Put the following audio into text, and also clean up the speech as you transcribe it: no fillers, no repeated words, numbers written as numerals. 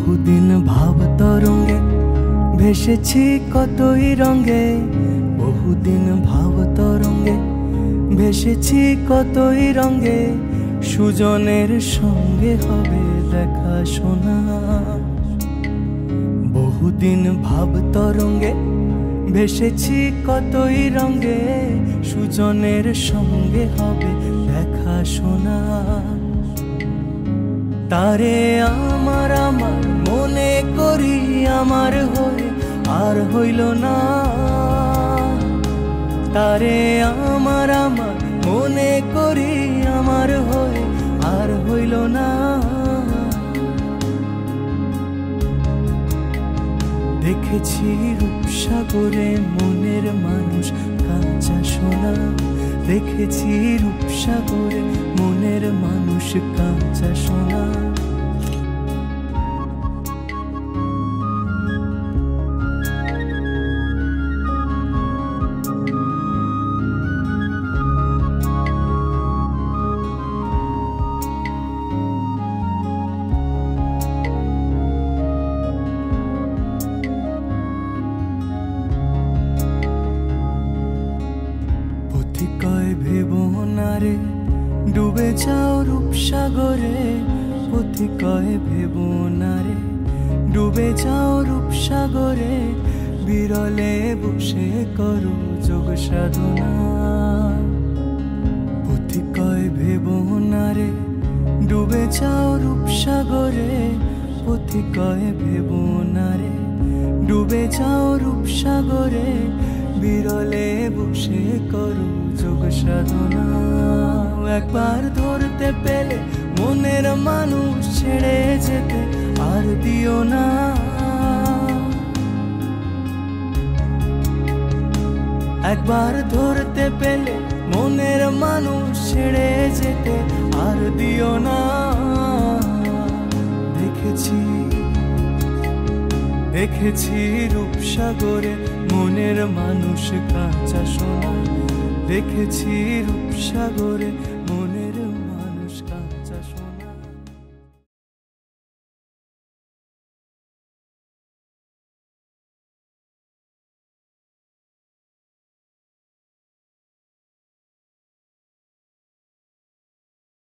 বহুদিন ভাব তরঙ্গে ভেসেছি কতই রঙে, বহুদিন ভাব তরঙ্গে ভেসেছি কতই রঙে। সুজনের সঙ্গে হবে দেখা শোনা। বহুদিন ভাব তরঙ্গে ভেসেছি কতই রঙে, সুজনের সঙ্গে হবে দেখা শোনা। তারে আমার আমার মনে করি আমার হয়ে আর হইল না। তারে আমার আমার মনে করি আমার হয়ে আর হইল না। দেখেছি রূপসাগরে মনের মানুষ কাঁচা সোনা। দেখেছি রূপসাগরে মনের মানুষ কাঁচা সোনা। পথিকয় ভেবো না রে ডুবে যাও রূপসাগরে। পথিকয় ভেবো না রে ডুবে যাও রূপসাগরে। বিরলে বসে করো যোগ সাধনা। পথিকয় ভেবো না রে ডুবে যাও রূপসাগরে। পথিকয় ভেবো না রে ডুবে যাও রূপসাগরে। বিরলে বসে করো যোগ সাধনা। একবার ধরতে পেলে মনের মানুষ ছেড়ে যেতে আর দিও না। একবার ধরতে পেলে মনের মানুষ ছেড়ে যেতে আর দিও না। দেখেছি দেখেছি রূপসাগরে মনের মানুষ কাঁচা সোনা। দেখেছি রূপসাগরে